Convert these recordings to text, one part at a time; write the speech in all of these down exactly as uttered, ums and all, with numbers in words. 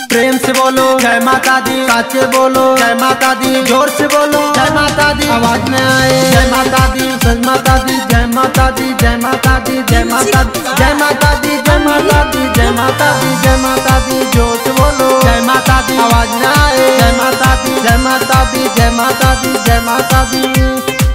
प्रेम से बोलो जय माता दी, साचे बोलो जय माता दी, जोर से बोलो जय माता दी, आवाज में आए जय माता दी, सज माता दी, जय माता दी, जय माता दी, जय माता दी, जय माता दी, जय माता दी, जय माता दी, जय माता दी, जोर से बोलो जय माता दी, आवाज में आए जय माता दी, जय माता दी, जय माता दी, जय माता दी।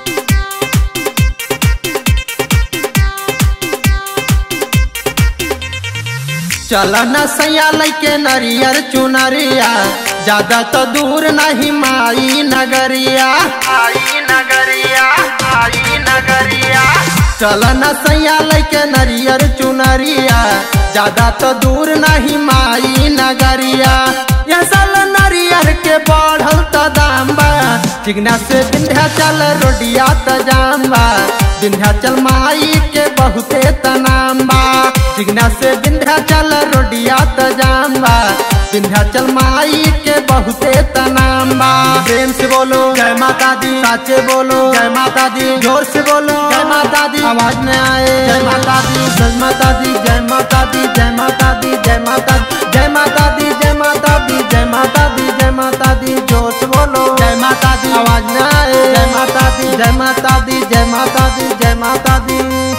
चला न सैया लैके नरियर चुनरिया, ज्यादा तो दूर नहीं माई नगरिया, आई नगरिया, आई नगरिया। चला न सैया लैके नरियर चुनरिया, ज्यादा तो दूर नहीं माई नगरिया। यह साल नरियर के बढ़ल तो दाम बा, चिकना से विंध्याचल रोडिया त जाम बा, विंध्याचल माई के बहुते तनाम बा। चिकना से विंध्याचल रोडिया त जाम बा, विंध्याचल माई के बहुते तनाम बा। प्रेम से बोलो जय माता दी, साचे बोलो जय माता दी, जोर से बोलो जय माता दी, आवाज में आए जय माता दी, सज माता दी, जय माता दी, जय माता दी, जय माता दी, जय माता दी, जय माता दी, जय माता दी, जय माता दी, जोर से बोलो जय माता दी, आवाज में आए जय माता दी, जय माता दी, जय माता दी, जय माता दी।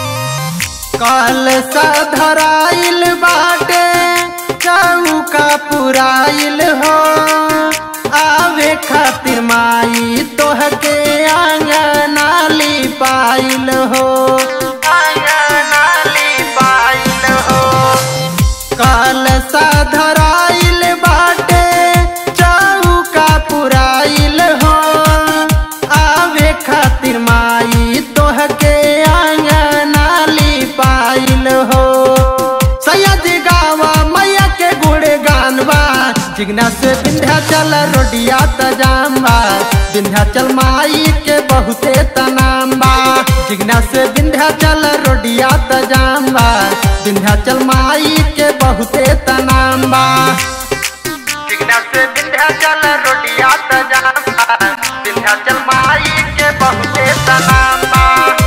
काल सा धराइल बाटे चौका पुराइल हो, आवे खातिर माई तोहके आंगना लिपाइल हो, आंगना लिपाइल हो। काल सा धराइल बाटे चौका पुराइल हो, आवे खातिर माई तोहके आंगना लिपाइल हो। सैयद गावा मैया के गुड़े गानवा, चिकना से विंध्याचल रोडिया त जाम बा, विंध्याचल माई के बहुते तनाम बा। चिकना से विंध्याचल रोडिया त जाम बा, विंध्याचल माई के बहुते तनाम बा। चिकना से विंध्याचल रोडिया त जाम बा, विंध्याचल माई के बहुते तनाम बा।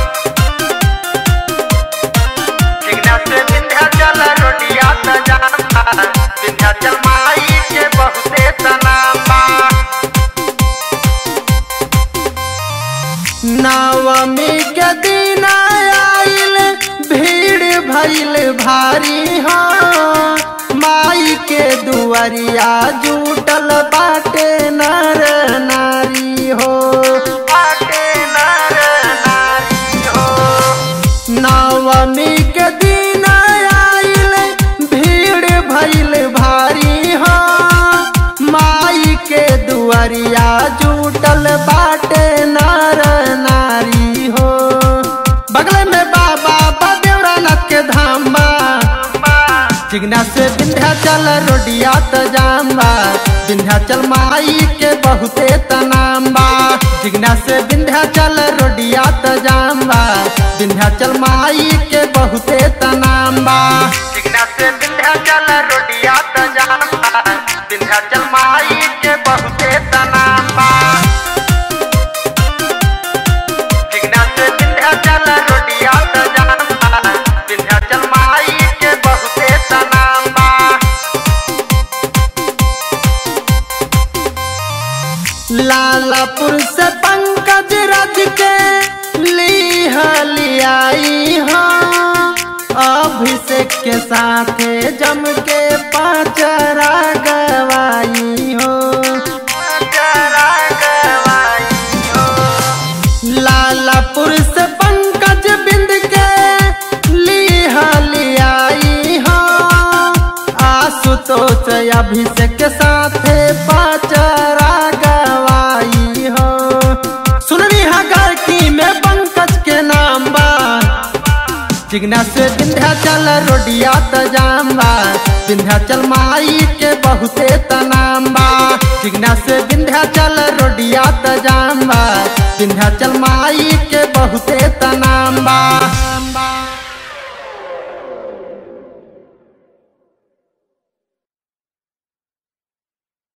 चिकना से विंध्याचल रोडिया त जाम बा, विंध्याचल माई के बहुते तनाम बा। नवमी के दिन आइल भीड़ भइल भारी हो, माई के दुआरिया जुटल बाटे नर नारी हो, बाटे नर नारी हो। नवमी के दिन आइल भीड़ भइल भारी हो, माई के दुआरिया जुटल बाटे नर नारी हो। बगल में बाबा बदेवरा नाथ के धाम बा, चिकना से विंध्याचल रोडिया त जाम बा, विंध्याचल माई के बहुते तनाम बा। चिकना से विंध्याचल रोडिया त जाम बा, विंध्याचल माई के बहुते तनाम बा। चिकना से विंध्याचल रोडिया त जाम बा, विंध्याचल माई के बहुते तनाम बा। चिकना से विंध्याचल रोडिया त जाम बा, विंध्याचल माई के बहुते तनाम बा। लालापुर से पंकज रज के लिहलियाई हो, अभिषेक के साथे जम के पाचरा गवाई हो, पाचरा गवाई हो। लालापुर से पंकज बिंद के लिहलियाई हो, आशुतोष अभिषेक के साथे पाचरा गवाई हो। सुननी हगर की में पंकज के नाम बा, चिकना से विंध्याचल रोडिया त जाम बा, विंध्याचल माई के बहुते तनाम बा। चिकना से विंध्याचल रोडिया त जाम बा, विंध्याचल माई के बहुते तनाम बा।